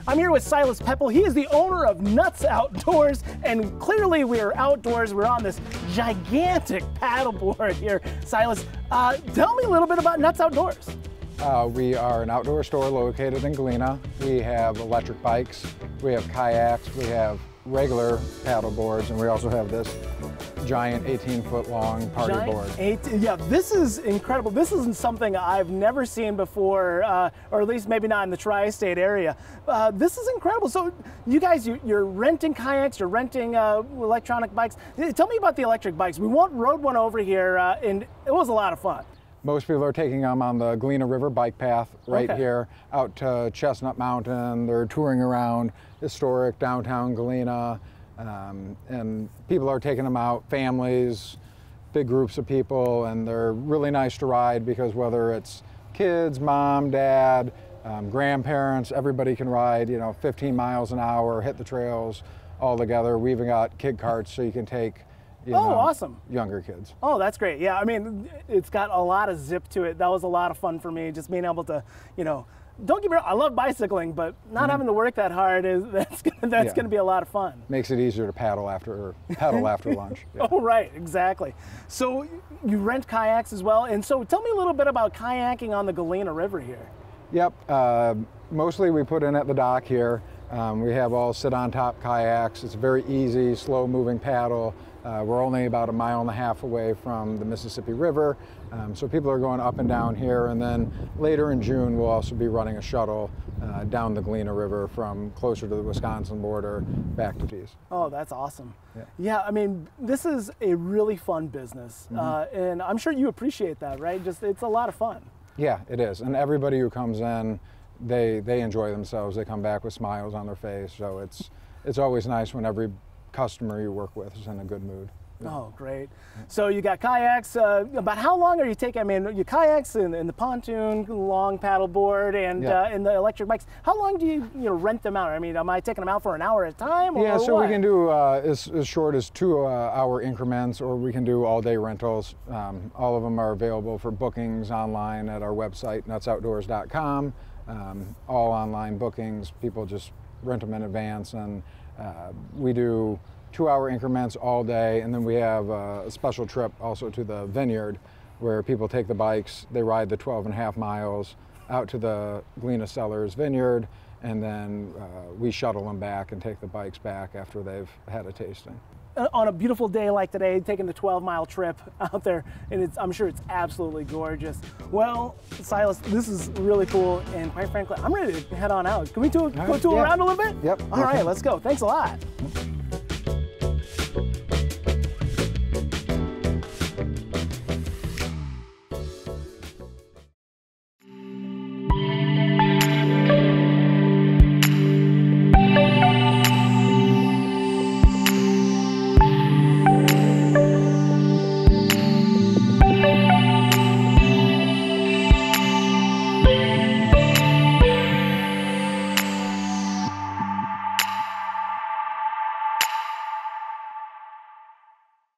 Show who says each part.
Speaker 1: I'm here with Silas Pepple. He is the owner of Nuts Outdoors, and clearly we are outdoors. We're on this gigantic paddleboard here. Silas, tell me a little bit about Nuts Outdoors.
Speaker 2: We are an outdoor store located in Galena. We have electric bikes, we have kayaks, we have regular paddle boards, and we also have this giant 18-foot long party board.
Speaker 1: Yeah, this is incredible. This isn't something I've never seen before, or at least maybe not in the tri-state area. This is incredible. So you guys, you're renting kayaks, you're renting electronic bikes. Tell me about the electric bikes. We rode one over here, and it was a lot of fun.
Speaker 2: Most people are taking them on the Galena River bike path right here out to Chestnut Mountain. They're touring around historic downtown Galena, and people are taking them out, families, big groups of people, and they're really nice to ride because whether it's kids, mom, dad, grandparents, everybody can ride, 15 miles an hour, hit the trails all together. We even got kid carts so you can take
Speaker 1: awesome.
Speaker 2: Younger kids.
Speaker 1: Oh, that's great. Yeah, I mean, it's got a lot of zip to it. That was a lot of fun for me, just being able to, don't get me wrong, I love bicycling, but not having to work that hard that's gonna be a lot of fun.
Speaker 2: Makes it easier to paddle after lunch. Yeah.
Speaker 1: Oh, right, exactly. So you rent kayaks as well, and so tell me a little bit about kayaking on the Galena River here.
Speaker 2: Yep, mostly we put in at the dock here. We have all sit-on-top kayaks. It's a very easy, slow-moving paddle. We're only about 1.5 miles away from the Mississippi River, so people are going up and down here. And then later in June, we'll also be running a shuttle down the Galena River from closer to the Wisconsin border back to Peace.
Speaker 1: Oh, that's awesome. Yeah, I mean, this is a really fun business, and I'm sure you appreciate that, right? It's a lot of fun.
Speaker 2: Yeah, it is. And everybody who comes in, they enjoy themselves. They come back with smiles on their face. So it's always nice when every customer you work with is in a good mood. Yeah.
Speaker 1: Oh, great. So you got kayaks. About how long are you taking? I mean, your kayaks and the pontoon, long paddle board, and the electric bikes. How long do you rent them out? I mean, am I taking them out for an hour at a time? Or
Speaker 2: yeah, so
Speaker 1: what?
Speaker 2: we can do as short as 2-hour increments, or we can do all-day rentals. All of them are available for bookings online at our website, nutsoutdoors.com. All online bookings. People just rent them in advance, and we do 2-hour increments all day, and then we have a special trip also to the vineyard where people take the bikes, they ride the 12.5 miles out to the Galena Cellars vineyard, and then we shuttle them back and take the bikes back after they've had a tasting.
Speaker 1: On a beautiful day like today, taking the 12-mile trip out there, and I'm sure it's absolutely gorgeous. Well, Silas, this is really cool, and quite frankly, I'm ready to head on out. Can we go tour around a little bit?
Speaker 2: Yep.
Speaker 1: All right, let's go. Thanks a lot.